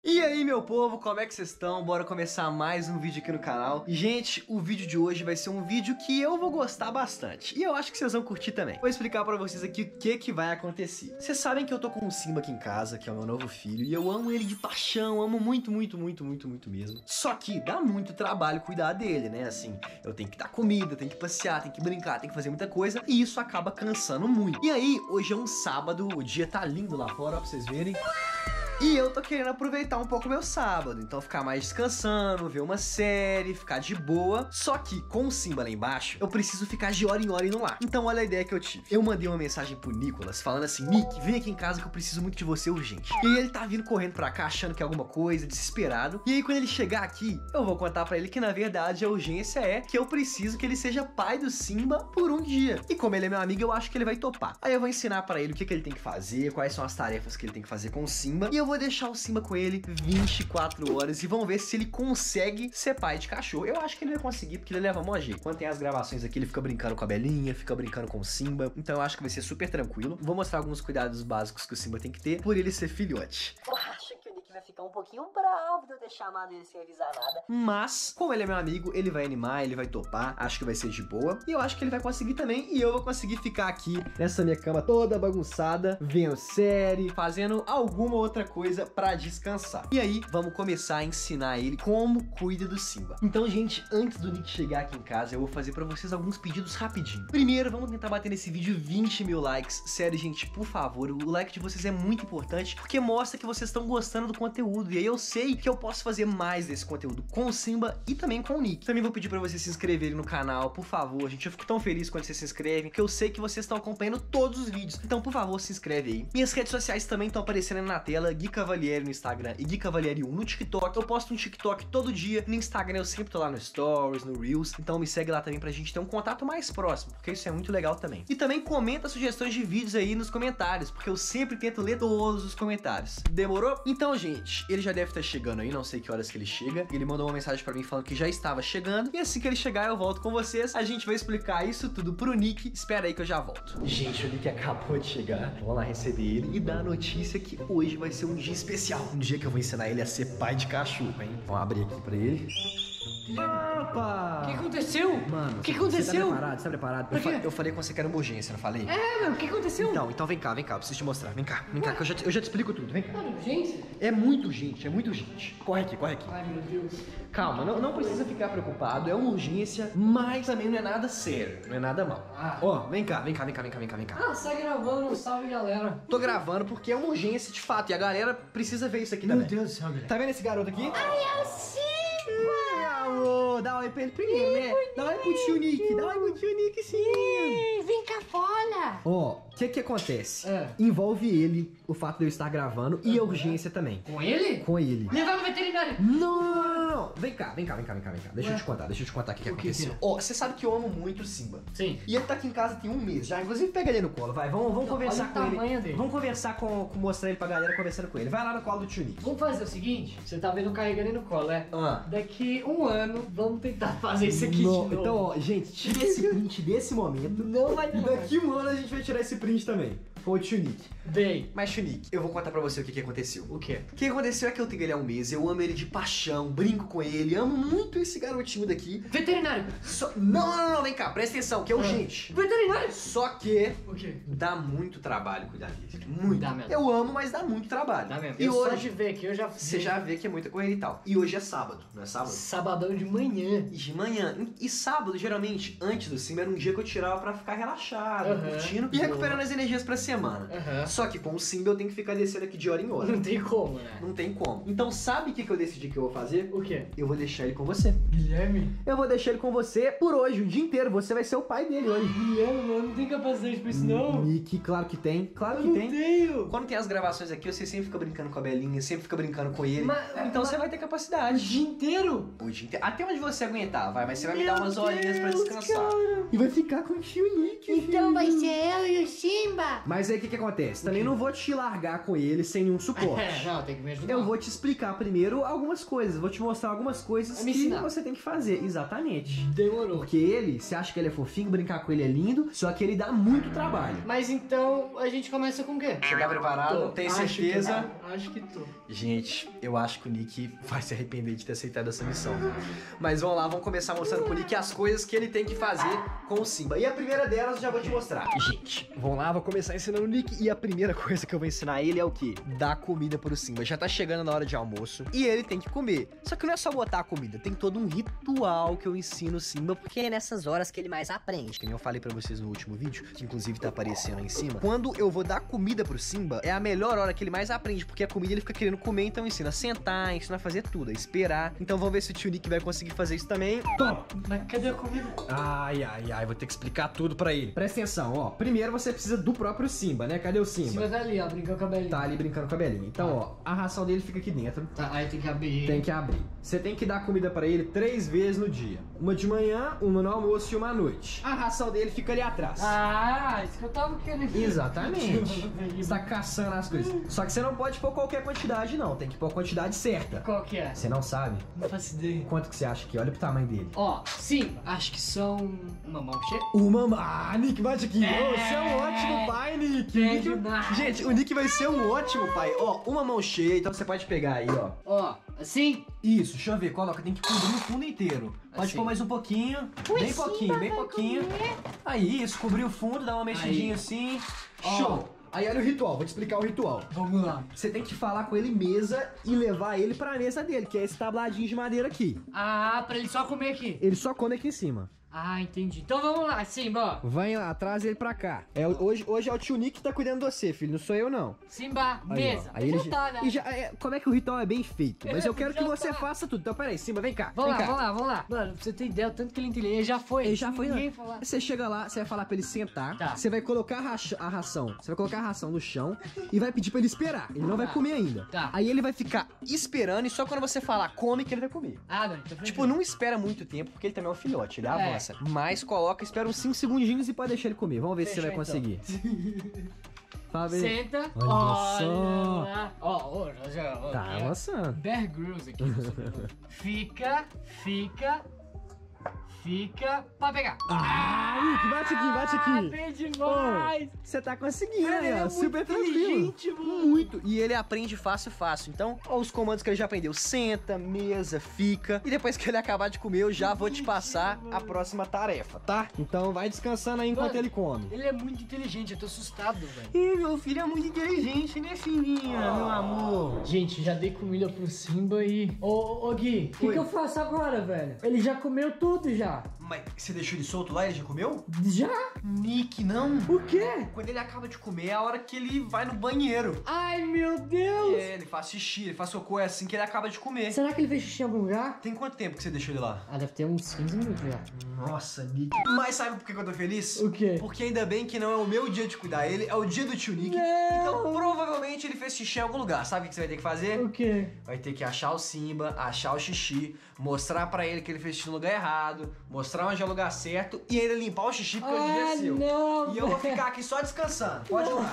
E aí, meu povo, como é que vocês estão? Bora começar mais um vídeo aqui no canal. E, gente, o vídeo de hoje vai ser um vídeo que eu vou gostar bastante. E eu acho que vocês vão curtir também. Vou explicar pra vocês aqui o que vai acontecer. Vocês sabem que eu tô com o Simba aqui em casa, que é o meu novo filho, e eu amo ele de paixão, amo muito mesmo. Só que dá muito trabalho cuidar dele, né? Assim, eu tenho que dar comida, tenho que passear, tenho que brincar, tenho que fazer muita coisa, e isso acaba cansando muito. E aí, hoje é um sábado, o dia tá lindo lá fora, ó, pra vocês verem. E eu tô querendo aproveitar um pouco meu sábado, então ficar mais descansando, ver uma série, ficar de boa. Só que com o Simba lá embaixo, eu preciso ficar de hora em hora indo lá. Então olha a ideia que eu tive. Eu mandei uma mensagem pro Nicolas falando assim: Nick, vem aqui em casa que eu preciso muito de você urgente. E aí ele tá vindo correndo pra cá achando que é alguma coisa, desesperado. E aí quando ele chegar aqui, eu vou contar pra ele que na verdade a urgência é que eu preciso que ele seja pai do Simba por um dia. E como ele é meu amigo, eu acho que ele vai topar. Aí eu vou ensinar pra ele o que ele tem que fazer, quais são as tarefas que ele tem que fazer com o Simba. E eu vou deixar o Simba com ele 24 horas e vamos ver se ele consegue ser pai de cachorro. Eu acho que ele vai conseguir, porque ele leva mó jeito. Quando tem as gravações aqui, ele fica brincando com a Belinha, fica brincando com o Simba. Então eu acho que vai ser super tranquilo. Vou mostrar alguns cuidados básicos que o Simba tem que ter por ele ser filhote. Eu acho que o Nick vai ficar um pouquinho bravo de eu ter chamado ele sem avisar nada. Mas, como ele é meu amigo, ele vai animar, ele vai topar. Acho que vai ser de boa. E eu acho que ele vai conseguir também. E eu vou conseguir ficar aqui nessa minha cama toda bagunçada, vendo série, fazendo alguma outra coisa pra descansar. E aí, vamos começar a ensinar ele como cuida do Simba. Então, gente, antes do Nick chegar aqui em casa, eu vou fazer pra vocês alguns pedidos rapidinho. Primeiro, vamos tentar bater nesse vídeo 20 mil likes. Sério, gente, por favor, o like de vocês é muito importante, porque mostra que vocês estão gostando do conteúdo. E aí eu sei que eu posso fazer mais desse conteúdo com o Simba e também com o Nick. Também vou pedir pra vocês se inscreverem no canal, por favor, gente. Eu fico tão feliz quando vocês se inscrevem, que eu sei que vocês estão acompanhando todos os vídeos. Então, por favor, se inscreve aí. Minhas redes sociais também estão aparecendo na tela. Gui Cavalieri no Instagram e Gui Cavalieri 1 no TikTok. Eu posto um TikTok todo dia. No Instagram eu sempre tô lá no Stories, no Reels. Então me segue lá também pra gente ter um contato mais próximo, porque isso é muito legal também. E também comenta sugestões de vídeos aí nos comentários, porque eu sempre tento ler todos os comentários. Demorou? Então, gente, ele já deve estar chegando aí, não sei que horas que ele chega. Ele mandou uma mensagem pra mim falando que já estava chegando. E assim que ele chegar, eu volto com vocês. A gente vai explicar isso tudo pro Nick. Espera aí que eu já volto. Gente, o Nick acabou de chegar. Vamos lá receber ele e dar a notícia que hoje vai ser um dia especial. Um dia que eu vou ensinar ele a ser pai de cachorro, hein? Vamos abrir aqui pra ele. Opa! O que aconteceu? Mano, o que aconteceu? Você tá preparado? Eu falei com você que era uma urgência, não falei? É, mano, o que aconteceu? Então vem cá, eu preciso te mostrar. Vem cá, que eu já te explico tudo, vem cá. Mano, urgência? É muito urgente. Corre aqui. Ai, meu Deus. Calma, não precisa ficar preocupado, é uma urgência, mas também não é nada sério, não é nada mal. Ó, vem cá. Ah, você tá gravando, salve galera. Tô gravando porque é uma urgência de fato, e a galera precisa ver isso aqui também. Meu Deus do céu, galera. Tá vendo esse garoto aqui? Ai, é o Simba! Amor, dá um oi pra ele primeiro, né? Dá um oi pro tio Nick, sim. Vem cá fora. Ó, o que acontece? É. Envolve ele, o fato de eu estar gravando, e a urgência também. Com ele? Com ele. Levar no veterinário. Não. Vem cá. Deixa eu te contar o que aconteceu. que é? Ó, você sabe que eu amo muito o Simba. Sim. E ele tá aqui em casa tem um mês já. Inclusive, pega ele no colo, vai. Vamos conversar olha o com ele. tamanho dele. Vamos conversar mostrar ele pra galera conversando com ele. Vai lá no colo do tio Nick. Vamos fazer o seguinte, você tá vendo carregando ele no colo, é? Daqui um ano, vamos tentar fazer isso aqui de novo. Então, ó, gente, tira esse print desse momento. Não vai E dar. daqui um ano a gente vai tirar esse print também. Com o tio Nick. Bem, Mas, tio Nick, eu vou contar pra você o que aconteceu. o quê? O que aconteceu é que eu tenho ele há um mês, eu amo ele de paixão, brinco com ele, amo muito esse garotinho daqui. Veterinário. Não, vem cá, presta atenção, que é urgente. Veterinário. Só que O quê? dá muito trabalho cuidar dele. Muito. Dá mesmo. Eu amo, mas dá muito trabalho. Tá mesmo. E Eu só hoje, de ver aqui, eu já você já vê que é muita correria e tal. E hoje é sábado, não é sábado? Sabadão de manhã. De manhã. E sábado, geralmente, antes do Simba, era um dia que eu tirava pra ficar relaxado, Aham. curtindo e recuperando as energias pra semana. Aham. Só que com o Simba eu tenho que ficar descendo aqui de hora em hora. Não tem como, né? Não tem como. Então sabe o que eu decidi que eu vou fazer? O quê? Eu vou deixar ele com você. Guilherme? Eu vou deixar ele com você por hoje, o dia inteiro. Você vai ser o pai dele hoje. Guilherme, mano, não tem capacidade pra isso não. Nick, claro que tem. Claro que Eu tem. não tenho. Quando tem as gravações aqui, você sempre fica brincando com a Belinha, sempre fica brincando com ele. Então mas- você vai ter O capacidade. dia inteiro? O dia inteiro. Até onde você aguentar, vai. Mas você vai me Meu dar umas horinhas pra Deus, descansar. cara. E vai ficar com o tio Nick. Então vai ser eu e o Simba. Mas aí o que acontece? Também não vou te largar com ele sem nenhum suporte. Não, tem que me ajudar. Eu vou te explicar primeiro algumas coisas. Vou te mostrar algumas coisas que você tem que fazer. Exatamente. Demorou. Porque ele, você acha que ele é fofinho, brincar com ele é lindo, só que ele dá muito trabalho. Mas então a gente começa com o quê? Você tá preparado? Tem certeza? Acho que tô. Gente, eu acho que o Nick vai se arrepender de ter aceitado essa missão. Mas vamos lá, vamos começar mostrando pro Nick as coisas que ele tem que fazer com o Simba. E a primeira delas eu já vou te mostrar. Gente, vamos lá, vou começar ensinando o Nick. E a primeira coisa que eu vou ensinar ele é o quê? Dar comida pro Simba. Já tá chegando na hora de almoço e ele tem que comer. Só que não é só botar a comida, tem todo um ritual que eu ensino o Simba, porque é nessas horas que ele mais aprende. Que nem eu falei pra vocês no último vídeo, que inclusive tá aparecendo aí em cima. Quando eu vou dar comida pro Simba, é a melhor hora que ele mais aprende, porque a comida ele fica querendo comer, então ensina a sentar, ensina a fazer tudo, a esperar. Então vamos ver se o tio Nick vai conseguir fazer isso também. Toma! Mas cadê a comida? Ai, vou ter que explicar tudo pra ele. Presta atenção, ó. Primeiro você precisa do próprio Simba, né? Cadê o Simba? Simba tá ali, ó, brincando com a belinha. Tá ali brincando com a belinha. Então, ó, a ração dele fica aqui dentro. Tá, aí tem que abrir. Tem que abrir. Você tem que dar comida pra ele 3 vezes no dia. Uma de manhã, uma no almoço e uma à noite. A ração dele fica ali atrás. Ah, isso que eu tava querendo. Exatamente. Você tá caçando as coisas. Só que você não pode pôr qualquer quantidade, não. Tem que pôr a quantidade certa. Qual que é? Você não sabe? Não faço ideia. Quanto que você acha que? Olha pro tamanho dele. Ó, sim, acho que são uma mão cheia. Ah, Nick, bate aqui. Você é um ótimo pai, Nick. Gente, o Nick vai ser um ótimo pai. Ó, uma mão cheia, então você pode pegar aí, ó. Ó, assim? Isso, deixa eu ver, coloca, tem que cobrir o fundo inteiro. Pode Assim. pôr mais um pouquinho, bem pouquinho, bem pouquinho. Aí, isso, cobrir o fundo, dá uma mexidinha assim. Show! Aí olha o ritual, vou te explicar o ritual. Vamos lá. Você tem que falar com ele mesa e levar ele pra mesa dele, que é esse tabladinho de madeira aqui. Ah, pra ele só comer aqui. Ele só come aqui em cima. Ah, entendi. Então vamos lá, Simba. Vai lá, traz ele pra cá. Hoje é o tio Nick que tá cuidando de você, filho, não sou eu não. Simba, Aí, mesa. ó, aí ele tá, né? como é que o ritual é bem feito? Mas eu quero que você faça tudo. Então peraí, Simba, vem cá. Vamos vem lá, cá. vamos lá. Mano, pra você ter ideia, o tanto que ele é inteligente. Ele já foi. Ele já foi, ninguém não. falar. Você chega lá, você vai falar pra ele sentar. Tá. Você vai colocar a ração. Você vai colocar a ração no chão e vai pedir pra ele esperar. Ele não vai comer ainda. Tá. Aí ele vai ficar esperando e só quando você falar come que ele vai comer. Ah, não, então Tipo, não espera muito tempo, porque ele também é um filhote, ele avança. Mas espera uns 5 segundinhos e pode deixar ele comer. Vamos ver se você vai conseguir. Fala, bem. Senta. Olha só. Olha. Ó, já. Tá avançando. Bear Grylls aqui. Fica pra pegar. Nick, bate aqui. Bem demais. Você tá conseguindo, Ele né? é Super muito tranquilo. inteligente, mano. Muito. E ele aprende fácil. Então, ó, os comandos que ele já aprendeu. Senta, mesa, fica. E depois que ele acabar de comer, eu já vou te passar a próxima tarefa, tá? Então vai descansando aí enquanto Mano, ele come. Ele é muito inteligente, eu tô assustado, velho. Ih, meu filho é muito inteligente, né, filhinha? Meu amor. Gente, já dei comida pro Simba e... Ô, Gui, o que eu faço agora, velho? Ele já comeu tudo, já. Mas você deixou ele solto lá e ele já comeu? Já? Nick, não. O quê? Quando ele acaba de comer, é a hora que ele vai no banheiro. Ai, meu Deus. Ele faz xixi, ele faz cocô, é assim que ele acaba de comer. Será que ele fez xixi em algum lugar? Tem quanto tempo que você deixou ele lá? Ah, deve ter uns 15 minutos já. Nossa, Nick. Mas sabe por que eu tô feliz? O quê? Porque ainda bem que não é o meu dia de cuidar ele, é o dia do tio Nick. Não. Então provavelmente ele fez xixi em algum lugar. Sabe o que você vai ter que fazer? O quê? Vai ter que achar o Simba, achar o xixi, mostrar pra ele que ele fez xixi no lugar errado, mostrar onde é o lugar certo e ainda limpar o xixi porque hoje é seu. Não, E eu vou ficar aqui só descansando. Pode ir lá.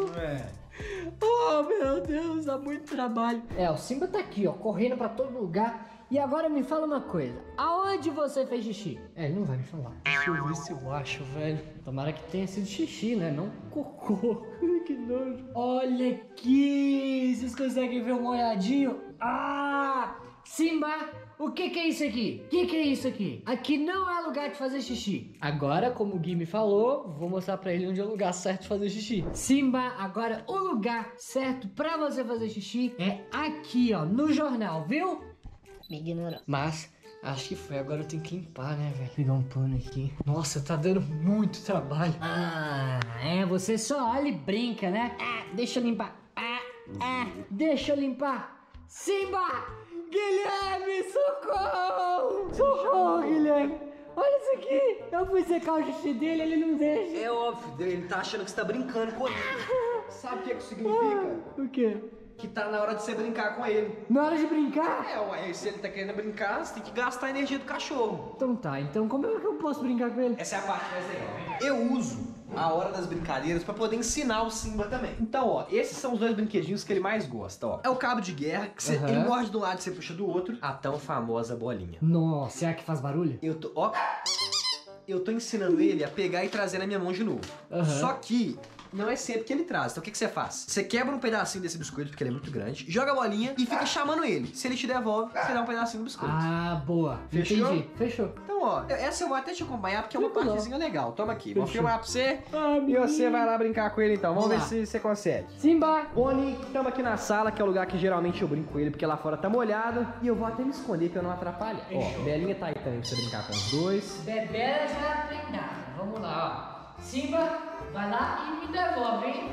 Oh, meu Deus, dá muito trabalho. É, o Simba tá aqui, ó, correndo pra todo lugar. E agora me fala uma coisa. Aonde você fez xixi? É, ele não vai me falar. Deixa eu ver se eu acho, velho. Tomara que tenha sido xixi, né? Não cocô. Que nojo. Olha aqui. Vocês conseguem ver um olhadinho? Ah! Simba, o que é isso aqui? O que é isso aqui? Aqui não é lugar de fazer xixi. Agora, como o Gui me falou, vou mostrar pra ele onde é o lugar certo de fazer xixi. Simba, agora o lugar certo pra você fazer xixi é aqui, ó, no jornal, viu? Me ignorou. Mas, acho que foi. Agora eu tenho que limpar, né, velho? Pegar um pano aqui. Nossa, tá dando muito trabalho. Ah, você só olha e brinca, né? Deixa eu limpar. Deixa eu limpar. Simba! Guilherme, socorro! Socorro, Guilherme! Olha isso aqui! Eu fui secar o xixi dele, ele não deixa. É óbvio, ele tá achando que você tá brincando com ele. Sabe o que isso significa? O quê? Que tá na hora de você brincar com ele. Na hora de brincar? Ué, se ele tá querendo brincar, você tem que gastar a energia do cachorro. Então tá, então como é que eu posso brincar com ele? Essa é a parte mais legal. Eu uso a hora das brincadeiras pra poder ensinar o Simba também. Então, ó, esses são os dois brinquedinhos que ele mais gosta, ó. É o cabo de guerra, que ele morde de um lado e você puxa do outro. A tão famosa bolinha. Nossa, será que faz barulho? Eu tô ensinando ele a pegar e trazer na minha mão de novo. Só que não é sempre que ele traz. Então o que você faz? Você quebra um pedacinho desse biscoito, porque ele é muito grande, joga a bolinha e fica chamando ele. Se ele te devolve, você dá um pedacinho do biscoito. Ah, boa. Fechou? Entendi. Fechou. Então, ó, essa eu vou até te acompanhar, porque é uma partezinha legal. Toma aqui, vou Fechou. filmar pra você e você vai lá brincar com ele então. Vamos ver se você consegue. Simba! Boni, estamos aqui na sala, que é o lugar que geralmente eu brinco com ele, porque lá fora tá molhado. E eu vou até me esconder pra eu não atrapalhar. Ó, Belinha tá aí também pra você brincar com os dois. Bebê já treinada. Vamos lá, ó. Simba, vai lá e me devolve, hein?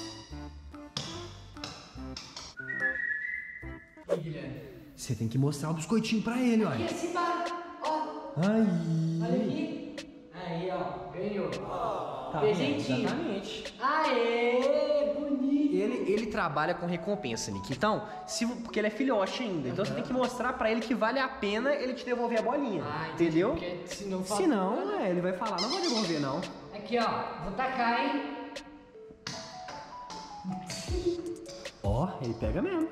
Você tem que mostrar o biscoitinho pra ele, olha. Aqui, Simba! Ó, Aí. olha aqui. Aí, ó, ganhou. Tá Presentinho. Exatamente. Aê, bonito. Ele trabalha com recompensa, Nick. Então, porque ele é filhote ainda. Então você tem que mostrar pra ele que vale a pena ele te devolver a bolinha. Entendeu? Entendeu? Se não, Ele vai falar, não vou devolver, não. Aqui, ó, vou tacar, hein? Ó, ele pega mesmo.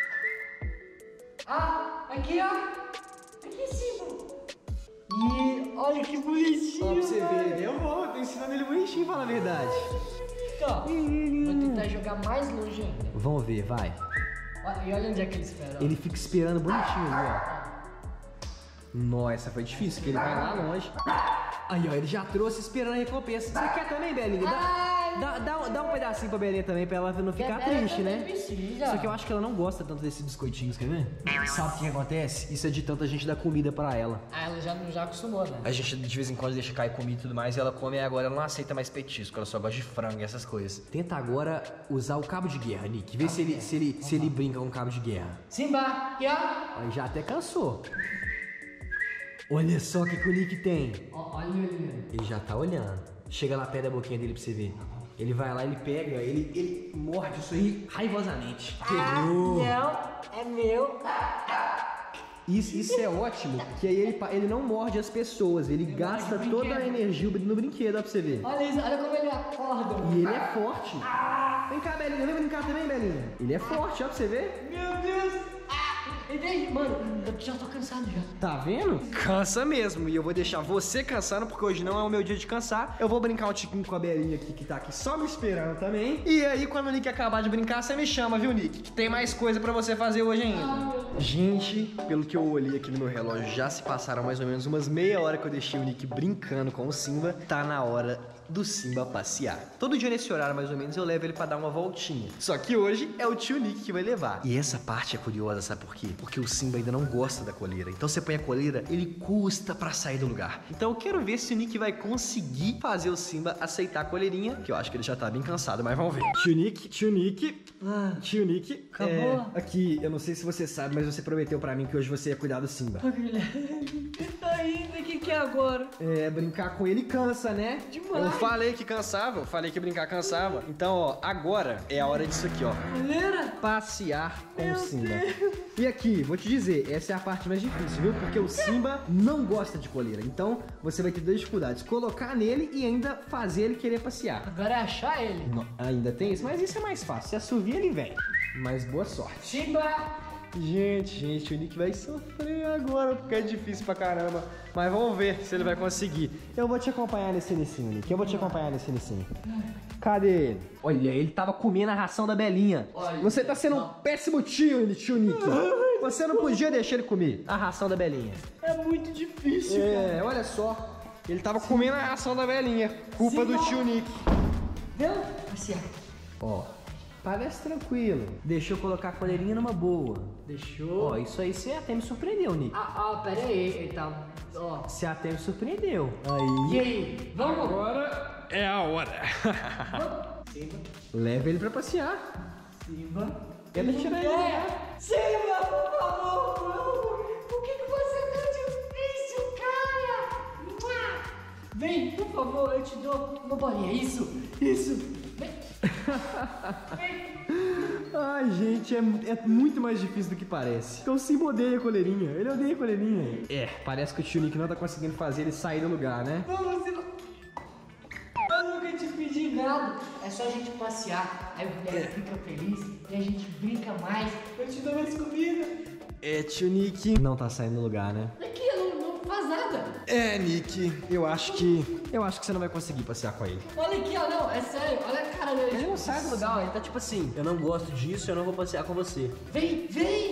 Ah, aqui, ó. Aqui, Simba. E olha que bonitinho. Ó, pra você ver, eu tô ensinando ele bonitinho, pra falar a verdade. Ó, vou tentar jogar mais longe ainda. Vamos ver, vai. E olha onde é que ele espera. Ó. Ele fica esperando bonitinho ali, ó. Nossa, foi difícil, porque ele vai lá longe. Aí, ó, ele já trouxe esperando a recompensa. Você quer também, Belinha? Dá um pedacinho pra Belinha também, pra ela não ficar triste, né? Precisa. Só que eu acho que ela não gosta tanto desses biscoitinhos, quer ver? Sabe o que acontece? Isso é de tanta gente dar comida pra ela. Ah, ela já acostumou, né? A gente de vez em quando deixa cair comida e tudo mais, e ela come, e agora ela não aceita mais petisco, ela só gosta de frango e essas coisas. Tenta agora usar o cabo de guerra, Nick. Vê se ele brinca com o cabo de guerra. Simba, aqui, ó. Aí já até cansou. Olha só o que o Nick tem. Olha. Ele já tá olhando. Chega lá perto da boquinha dele pra você ver. Ele vai lá, ele pega, ele morde isso aí raivosamente. Pegou. Não, é meu. Isso é ótimo, porque aí ele não morde as pessoas, ele gasta toda a energia no brinquedo, ó, pra você ver. Olha isso, olha como ele acorda. E ele é forte. Vem cá, Belinha, vem brincar também, Belinha. Ele é forte, ó, pra você ver. Meu Deus. Mano, eu já tô cansado já. Tá vendo? Cansa mesmo. E eu vou deixar você cansando, porque hoje não é o meu dia de cansar. Eu vou brincar um tiquinho com a Belinha aqui, que tá aqui só me esperando também. E aí, quando o Nick acabar de brincar, você me chama, viu, Nick? Que tem mais coisa pra você fazer hoje ainda. Gente, pelo que eu olhei aqui no meu relógio, já se passaram mais ou menos umas meia hora que eu deixei o Nick brincando com o Simba. Tá na hora do Simba passear. Todo dia nesse horário, mais ou menos, eu levo ele pra dar uma voltinha. Só que hoje é o tio Nick que vai levar. E essa parte é curiosa, sabe por quê? Porque o Simba ainda não gosta da coleira. Então você põe a coleira, ele custa pra sair do lugar. Então eu quero ver se o Nick vai conseguir fazer o Simba aceitar a coleirinha, que eu acho que ele já tá bem cansado, mas vamos ver. Tio Nick. Tio Nick. Acabou? Aqui, eu não sei se você sabe, mas você prometeu pra mim que hoje você ia cuidar do Simba. Ainda, o que é agora? Brincar com ele cansa, né? Demais. Eu falei que cansava, eu falei que brincar cansava. Então, ó, agora é a hora disso aqui, ó. Coleira? Passear com o Simba. E aqui, vou te dizer, essa é a parte mais difícil, viu? Porque o Simba não gosta de coleira. Então, você vai ter duas dificuldades. Colocar nele e ainda fazer ele querer passear. Agora é achar ele. Não, ainda tem isso? Mas isso é mais fácil. Se assovia, ele vem. Mas boa sorte. Simba! Gente, o Nick vai sofrer agora, porque é difícil pra caramba. Mas vamos ver se ele vai conseguir. Eu vou te acompanhar nesse inicinho, Nick. Eu vou te acompanhar nesse inicinho. Cadê ele? Olha, ele tava comendo a ração da Belinha. Olha, você tá sendo um péssimo tio Nick. Você não podia deixar ele comer a ração da Belinha. É muito difícil, cara. Olha só. Ele tava comendo a ração da Belinha. Culpa do tio Nick. Viu? Passear. Ó. Parece tranquilo. Deixa eu colocar a coleirinha numa boa. Deixou. Ó, isso aí você até me surpreendeu, Nick. Pera aí. Ele tá... Ó. Você até me surpreendeu. E aí? Vamos? Agora é a hora. Simba. Leva ele pra passear. Simba. Tenta tirar ele. Simba, por favor. Por que você é tão difícil, cara? Vem, por favor, eu te dou uma bolinha. Isso. Vem. Ai, gente, é muito mais difícil do que parece. O Simba odeia a coleirinha. Ele odeia a coleirinha. Parece que o tio Nick não tá conseguindo fazer ele sair do lugar, né? Vamos, Simba. Eu nunca te combinado. É só a gente passear, aí o Guilherme fica feliz e a gente brinca mais. Eu te dou mais comida. Tio Nick. Não tá saindo do lugar, né? Aqui, não faz nada. Nick, eu acho que você não vai conseguir passear com ele. Olha aqui, ó, não, é sério, olha a cara dele. Ele não sai do lugar, ó, ele tá tipo assim, eu não gosto disso, eu não vou passear com você. Vem!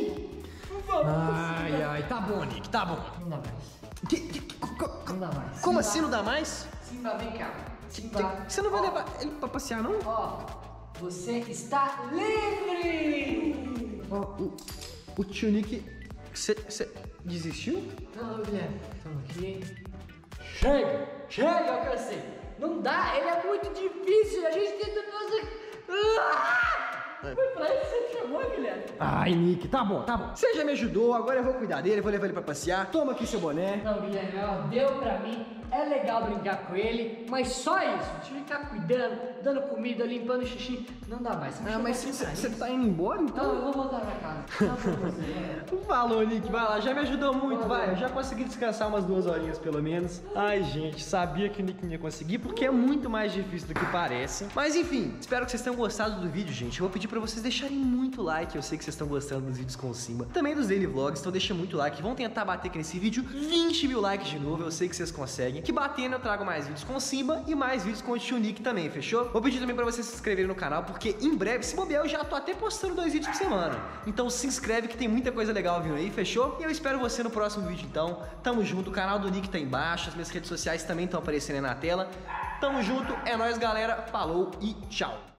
Ai, tá bom, Nick, tá bom. Não dá mais. Não dá mais. Como assim não dá mais? Simba, vem cá. Simba. Você não vai levar ele pra passear, não? Ó, você está livre! O tio Nick, você desistiu? Não, Guilherme, tamo aqui. Chega, eu cansei. Não dá, ele é muito difícil, a gente tenta fazer... Foi pra isso que você chamou, Guilherme? Ai, Nick, tá bom. Você já me ajudou, agora eu vou cuidar dele, vou levar ele pra passear. Toma aqui seu boné. Não, Guilherme, ó, deu pra mim. É legal brincar com ele, mas só isso. De ficar cuidando, dando comida, limpando xixi, não dá mais. Mas você tá indo embora, então? Não, eu vou voltar pra casa. Não, pra você. Falou, Nick, vai lá, já me ajudou muito, vai. Eu já consegui descansar umas 2 horinhas pelo menos. Ai, gente, sabia que o Nick não ia conseguir, porque é muito mais difícil do que parece. Mas enfim, espero que vocês tenham gostado do vídeo, gente. Eu vou pedir pra vocês deixarem muito like, eu sei que vocês estão gostando dos vídeos com o Simba. Também dos daily vlogs, então deixa muito like. Vamos tentar bater aqui nesse vídeo 20 mil likes de novo, eu sei que vocês conseguem. Que batendo eu trago mais vídeos com o Simba e mais vídeos com o tio Nick também, fechou? Vou pedir também pra vocês se inscreverem no canal, porque em breve, se bobear, eu já tô até postando 2 vídeos por semana. Então se inscreve que tem muita coisa legal vindo aí, fechou? E eu espero você no próximo vídeo então. Tamo junto, o canal do Nick tá aí embaixo, as minhas redes sociais também estão aparecendo aí na tela. Tamo junto, é nóis galera, falou e tchau!